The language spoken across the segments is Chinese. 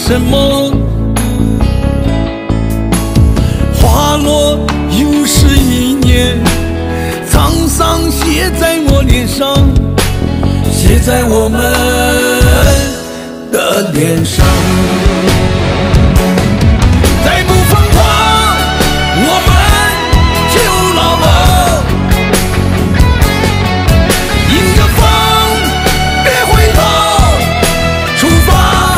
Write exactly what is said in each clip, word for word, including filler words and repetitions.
什么？花落又是一年，沧桑写在我脸上，写在我们的脸上。再不疯狂，我们就老了。迎着风，别回头，出发。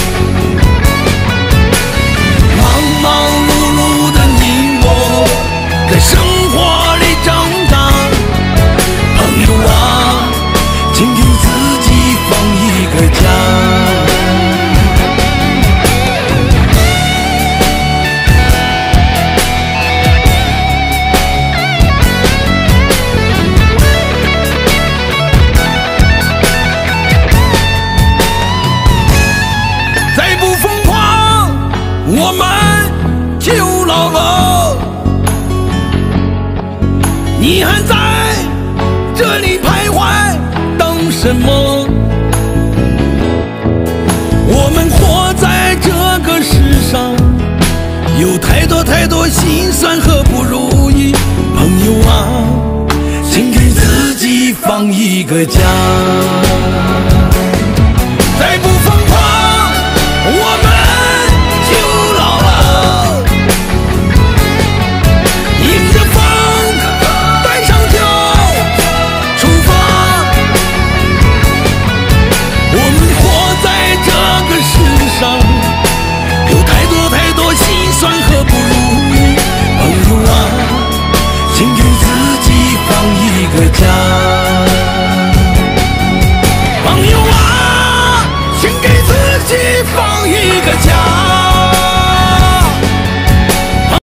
忙忙碌碌的你我，在生活里长大。朋友啊，请给自己放一个假。再不疯狂，我们就老了。你还在这里徘徊，等什么？我们活在这个世上，有太多太多心酸和不如意。朋友啊，请给自己放一个假。